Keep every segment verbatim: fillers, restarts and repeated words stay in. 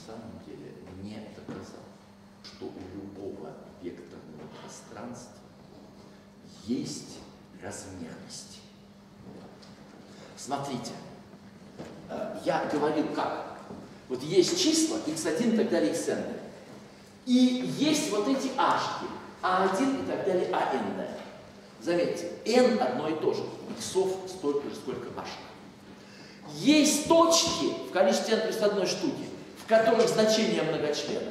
самом деле не доказал, что у любого векторного пространства есть размерность. Смотрите, я говорил как. Вот есть числа икс один и так далее, xn. И есть вот эти ашки, а один и так далее, ан. Заметьте, n одно и то же. Иксов столько же, сколько ашек. Есть точки в количестве n плюс одной штуки, в которых значение многочлена.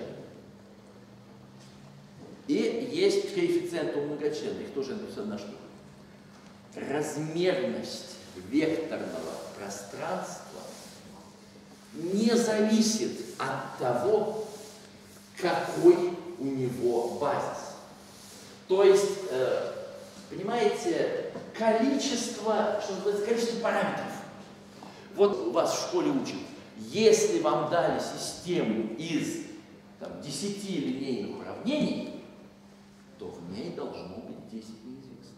И есть коэффициент у многочлена, их тоже n плюс одна штука. Размерность векторного пространства не зависит от того, какой у него базис. То есть, э, понимаете, количество, что называется, количество параметров. Вот у вас в школе учат, если вам дали систему из там, десяти линейных уравнений, то в ней должно быть десять неизвестных.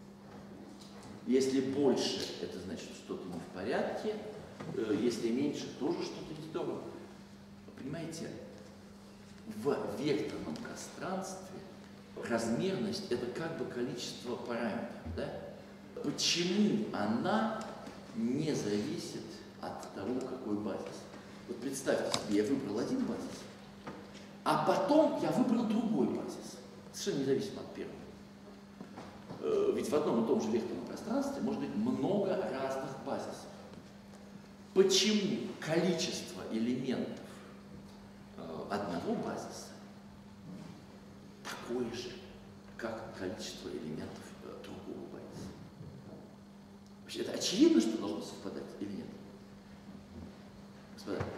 Если больше, это значит, что-то не в порядке. Если меньше, тоже что-то не здорово. Понимаете, в векторном пространстве размерность – это как бы количество параметров. Да? Почему она не зависит от того, какой базис? Вот представьте себе, я выбрал один базис, а потом я выбрал другой базис, совершенно независимо от первого. Ведь в одном и том же векторном пространстве может быть много разных базисов. Почему количество элементов одного базиса такое же, как количество элементов другого базиса? Вообще, это очевидно, что должно совпадать или нет? Господа,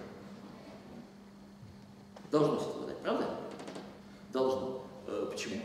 должно совпадать, правда? Должно. Почему?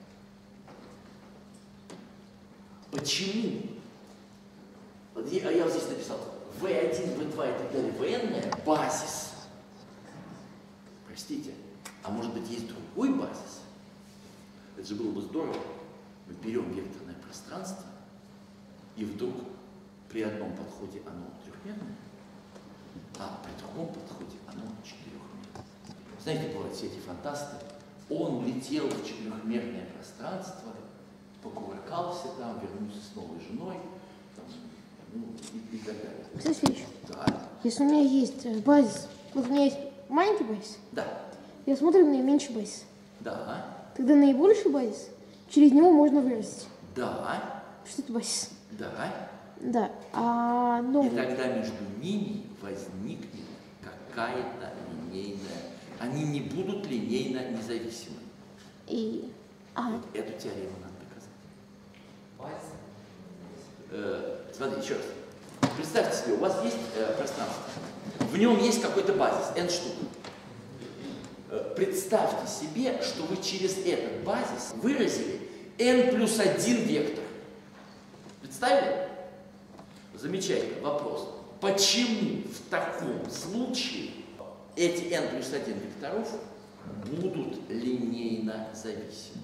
Почему? Вот я, я вот здесь написал вэ один, вэ два и так далее, вэ эн базис. Простите, а может быть есть другой базис? Это же было бы здорово. Мы берем векторное пространство, и вдруг при одном подходе оно трехмерное, а при другом подходе оно четырехмерное. Знаете, бывают все эти фантасты. Он летел в четырехмерное пространство, покувыркался там, вернулся с новой женой, там, ну, и, и так далее. Алексей Да. Если у меня есть базис, вот у меня есть маленький базис, Да. я смотрю на наименьший базис. Да. Тогда наибольший базис, через него можно вырастить. Да. Что это базис? Да. Да. А, ну... И тогда между ними возникнет какая-то линейная. Они не будут линейно независимы. И... А. Вот эту теорему надо доказать. Э, смотрите, еще раз. Представьте себе, у вас есть э, пространство. В нем есть какой-то базис, n штук. Э, представьте себе, что вы через этот базис выразили n плюс один вектор. Представили? Замечательно. Вопрос. Почему в таком случае эти n плюс один векторов будут линейно зависимы?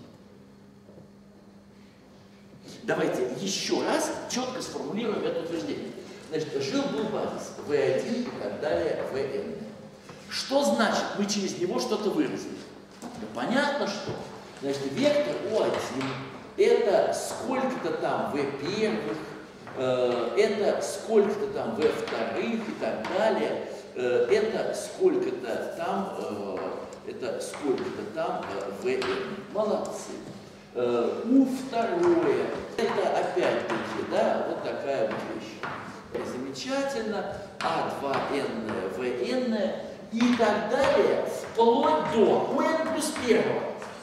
Давайте еще раз четко сформулируем это утверждение. Значит, жил-был базис вэ один и так далее, вэ эн. Что значит мы через него что-то выразили? Ну, понятно, что. Значит, вектор о один это сколько-то там вэ первых, э, это сколько-то там вэ вторых и так далее. Э, это сколько-то там, э, это сколько-то там э, вэ эн. Молодцы. Э, у второе, это опять-таки, да, вот такая вот вещь. Замечательно. а два эн, вэ эн и так далее, вплоть до о эн плюс первого.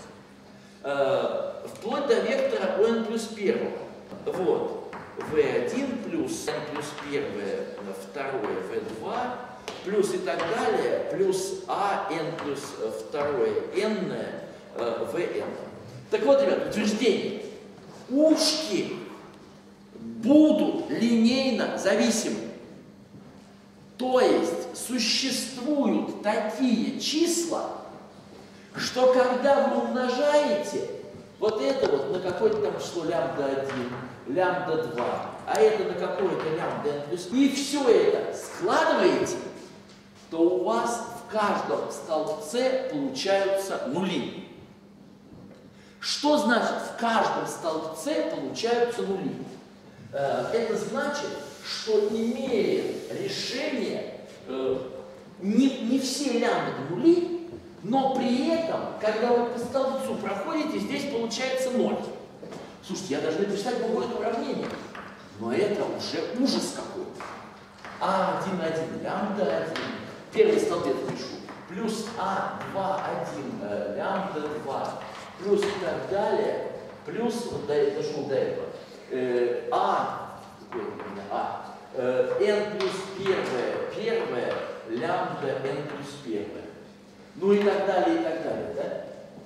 Э, вплоть до вектора о эн плюс первого. Вот. вэ один плюс n плюс первое, второе, вэ два, плюс и так далее, плюс а n плюс второе, n, э, вэ эн. Так вот, ребят, утверждение. Ушки будут линейно зависимы. То есть существуют такие числа, что когда вы умножаете вот это вот на какое-то там число лямбда один, лямбда два, а это на какое-то лямбда n плюс, и все это складываете, то у вас в каждом столбце получаются нули. Что значит в каждом столбце получаются нули? Это значит, что имеет решение не, не все лямбда нули, но при этом, когда вы по столбцу проходите, здесь получается ноль. Слушайте, я даже не представить могу это уравнение, но это уже ужас какой-то. а один, один, лямбда один, первый столбец пишу, плюс а два, один, лямбда два, плюс и так далее, плюс, вот дошел до этого, э, а, какое у меня а, э, n плюс первое, первое, лямбда n плюс первое. Ну и так далее, и так далее, да?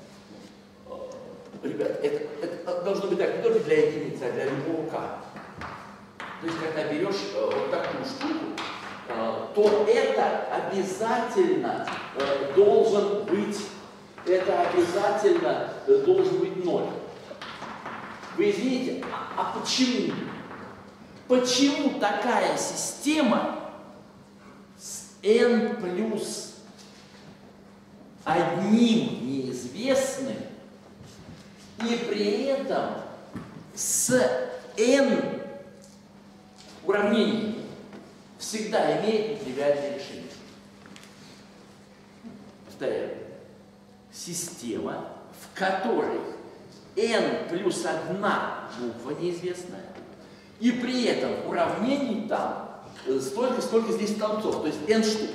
Ребят, это, это должно быть так не только для единицы, а для любого k. То есть, когда берешь э, вот такую штуку, э, то это обязательно э, должен быть, это обязательно э, должен быть ноль. Вы извините, а, а почему? Почему такая система с n плюс одним неизвестным и при этом с n уравнениями всегда имеет нетривиальное решение? Повторяю. Система, в которой n плюс одна буква неизвестная, и при этом уравнений там столько, столько здесь столбцов, то есть n штук.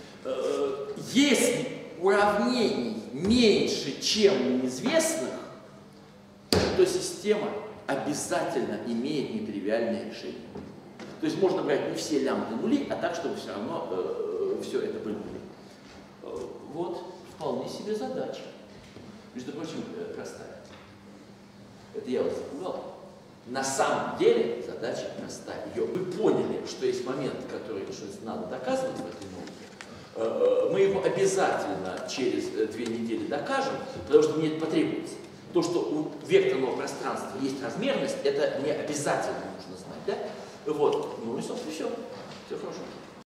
Если уравнений меньше, чем неизвестных, то система обязательно имеет нетривиальное решение. То есть можно брать не все лямбды нули, а так, чтобы все равно э, все это были нули. Э, вот вполне себе задача. Между прочим, э, простая. Это я вас запугал. На самом деле задача простая. Ее вы поняли, что есть момент, который что надо доказывать в этой науке. Мы его обязательно через две недели докажем, потому что мне это потребуется. То, что у векторного пространства есть размерность, это мне обязательно нужно знать. Да? Вот. Ну и, собственно, все. Все хорошо.